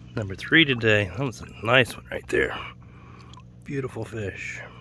Number 3 today. That was a nice one right there. Beautiful fish.